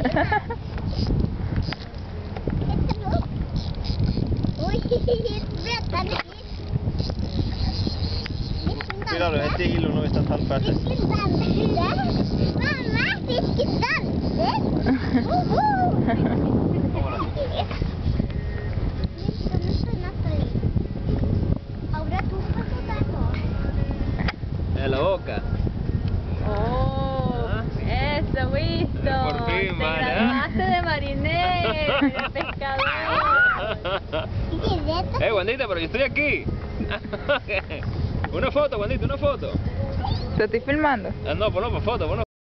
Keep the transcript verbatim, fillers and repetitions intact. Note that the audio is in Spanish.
Mira, los este hilo no están tan fáciles. Mamma, fiskedanser! En la boca. Oh, eso, visto. Por fin, Te vale, ¿eh? graduaste de marinero, de pescador. Eh, Wandita, pero yo estoy aquí. Una foto, Wandita, una foto. ¿Te estoy filmando? Ah, no, por no, por foto, por no.